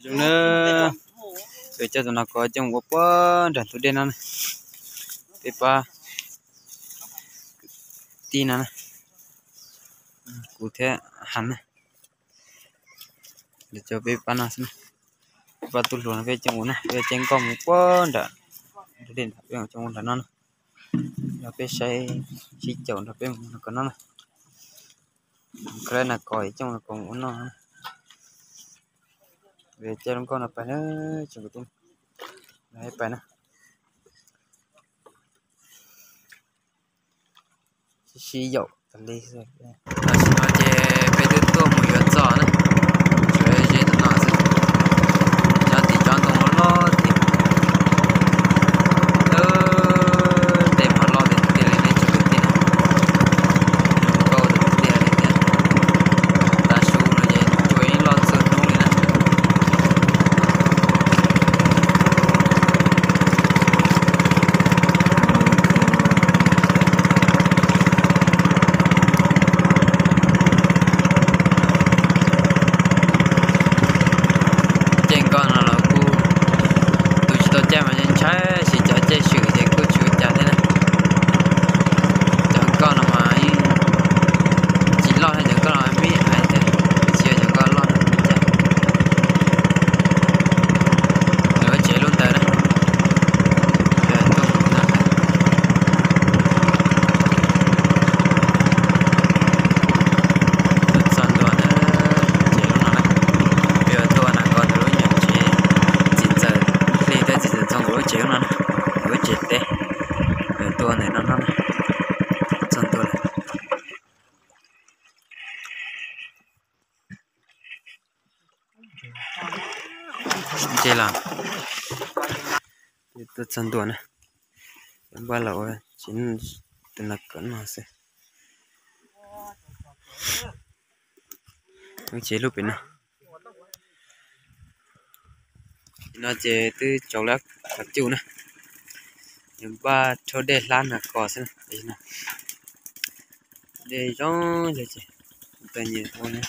chúng nó để cho tụi nó có trong một quá đàn tụi đen này để ba tin này cụ thể hẳn này để cho bé ba nó xem ba tụi luôn về trong này về trên con một quá đàn tụi đen về trong đàn nó nó bé say chỉ chậu nó bé nó còn nó cái này coi trong nó còn nó về trên con nó phải nó chừng tụi này phải nó sử dụng tận đi rồi là xin nói về về thứ tôi một原则呢学一些的那是家底装动了的得嘛老的店里面就有店高的店里面但是我们也做一老子弄的呢là tôi chân tuần này ba lẩu chín từ là cỡ nào sẽ nó chế lúc nào nó chế từ chỗ lắc bắt chịu này ba cho để lan là cỏ xem đây này để cho để chế tự nhiên thôi nhé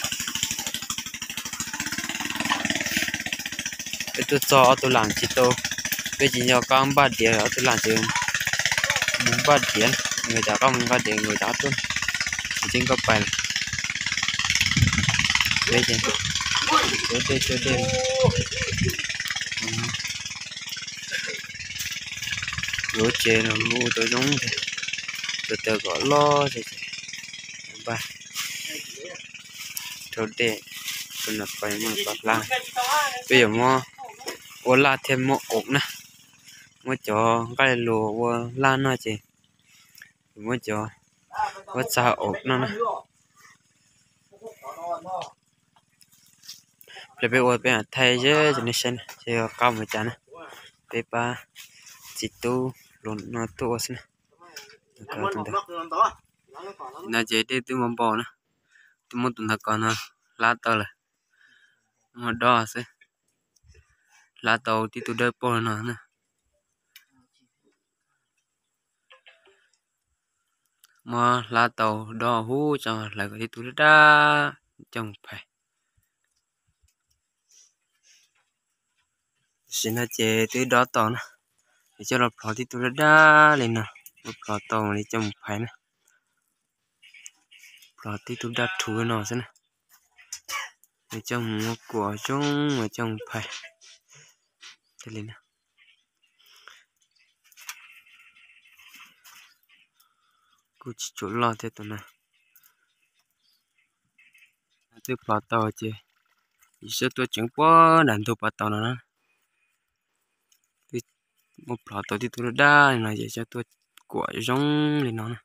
tôi cho tôi làm chỉ tôi bây giờ nhau con ba điện ở tôi làm chỉ ba điện người ta có ba điện người ta tuân chính có bài đây chứ chỗ đây lúa chè là lúa tôi giống tôi gọi lo thì ba chỗ đây tôi là phải mà bắt la bây giờ mua ô la thêm một ổ nè mua cho cái lúa la nó chị mua cho có sao ổ nó nè để bây giờ bây thay chứ cho nên xem cho cao một chén này bây ba chỉ tu luôn nó tu xem nè chị đi từ mồm bò nè từ một tuần còn lá tơ rồi mà đo xem lá tàu thì tôi đợi bò nó nè mà lá tàu đo hú cho lại cái tôi đã trồng phải xin là chế từ đó tàu nè để cho nó phò thì tôi đã lên nè một phò tàu để trồng phải nè phò thì tôi đã thua nó xem nè để trồng một quả chung mà trồng phải thế lên nè cứ chỗ lo thế tụi này từ phò tàu chế sẽ tôi chẳng có đàn thu phò tàu nữa một phò tàu thì tôi đã là để cho tôi quả giống lên nó nè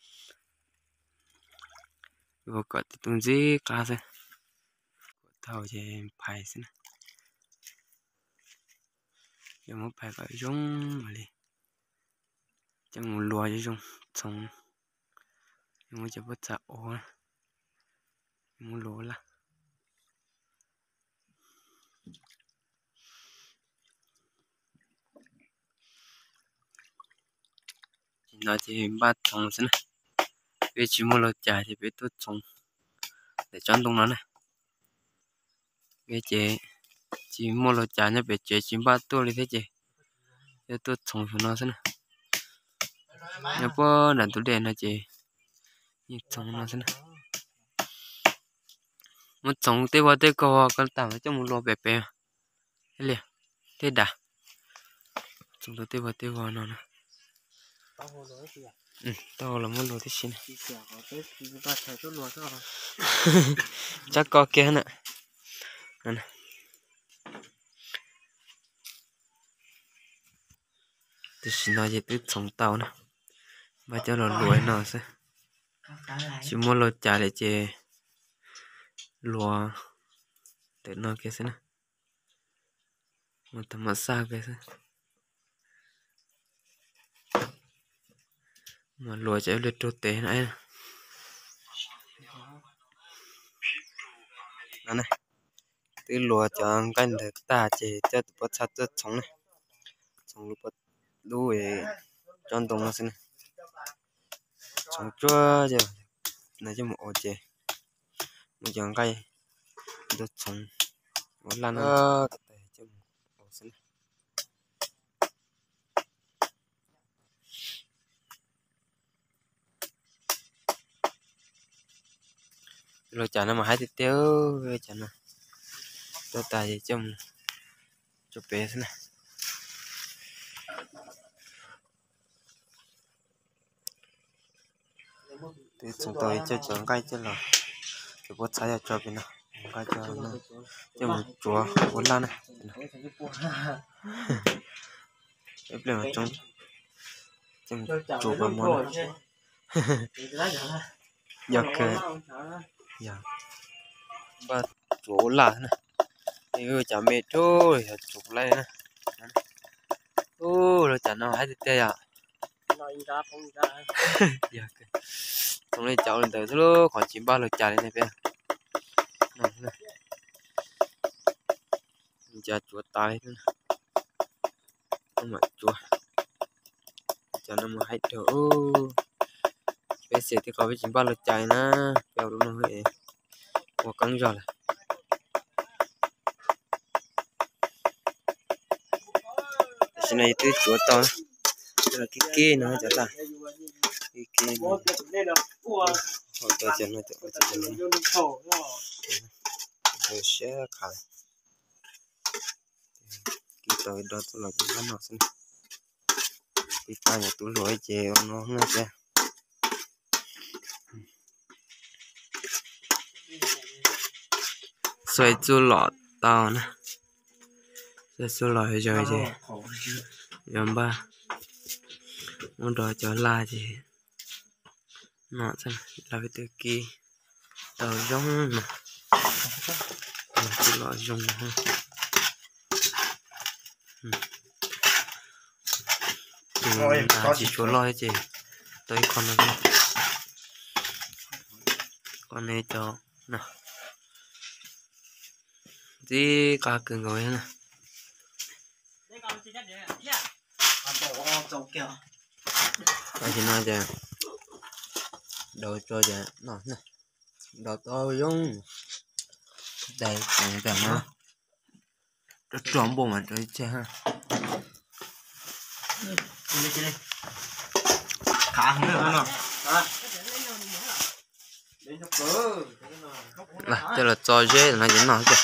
và quả thì tôi dễ cá xem tàu chế phải xem giờ một phải quả giống mà đi chẳng một lúa chứ giống xong một chỉ bắt chảo một lúa là nó chỉ ba trồng xem này bây chỉ một lúa chả thì bây tôi trồng để chọn đúng nó này bây chế chỉ mua lo chả nhá bị chế chỉ ba tua đi thế chị cho tôi trồng cho nó xem nào nhớ bữa là tôi đèn là chị như trồng nó xem nào một trồng tê co con tàu cho một lò bẹp bẹp thế liền thế đã trồng tê vào nó nè tao là một lò thế xin chắc có kia nè nè thế xin nói gì tới trồng tàu nè bây giờ là lúa nó sẽ chỉ một lò chả để chị lúa để nó kia xem nè một tấm massage kia xem mà lúa chạy lên trâu té này này từ lúa cho canh được ta chỉ cho bắt sát cho sống này sống lúc bắt đuôi chọn đồng nó xin này sống chua giờ này chứ một ô chè một chọn cây cho sống một lần nữa cho một xin rồi chả nó mà hai tiêu rồi chả nó tôi tài trong cho bé thế này thì chúng tôi cho chọn cây cho là cái bớt sai cho bên nào cây cho nó cho một chúa bốn lan này ép lên vào trong chúa vào món giờ cái giờ ba chúa là này yêu chả mệt thôi chụp lại nè ô rồi chả nào hay tê à giờ trong này cháu lên tới thôi khoảng 93 lượt trả lên này bé này cha chúa tay nữa không phải chúa cho nó mà hay thở bé sẽ thì có với 93 lượt chạy na kéo đúng không vậy một căng rồi cái này tới chúa to là cái kia nó chả ta cái kia họ cho chân nó rồi sẽ khai cái tới đó tôi là cái nó xin cái tay nhà tôi lỗi chèo nó nghe chưa xoay chú lọt tao nè xoay chú lọt rồi chứ yếm ba muốn đòi cho la gì nó xem là cái từ kia tàu giống mà chú lọt giống ha là chỉ chú lọt chứ tới con này con này cho nè tí cá cứng rồi nè đây thì nói cho đồ cho giờ nó nè đồ to giống đây cũng chẳng nó rất trộm bộ mà chơi chơi ha khá không được nào là tức là cho dễ là những nó kìa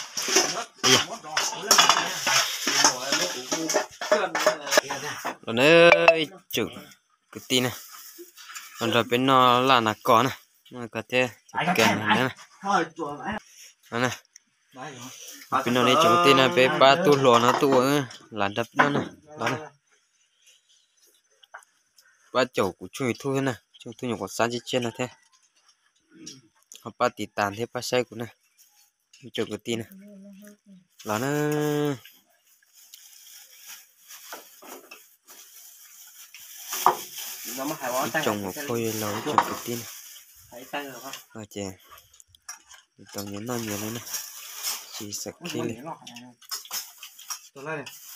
rồi nơi chừng cái tin này còn rồi bên nó là có này nó có thể kèm này này bên nó này chúng tin là bé ba tu lúa nó tu là đập nó này đó này ba chậu của chui thôi này chui thôi nhiều có sáng chỉ trên là thế họ ba tỉ tàn thế ba say của này chậu cái tin này là nó trồng một phôi lâu trồng cái tin rồi chè trồng những non nhiều lên này chỉ sạch khi này